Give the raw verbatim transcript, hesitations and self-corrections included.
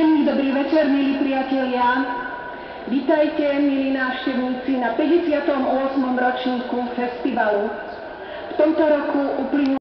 Príjemný dobrý večer, milí priatelia. Vítajte, milí návštevníci, na päťdesiatom ôsmom ročníku festivalu. V tomto roku uplynulo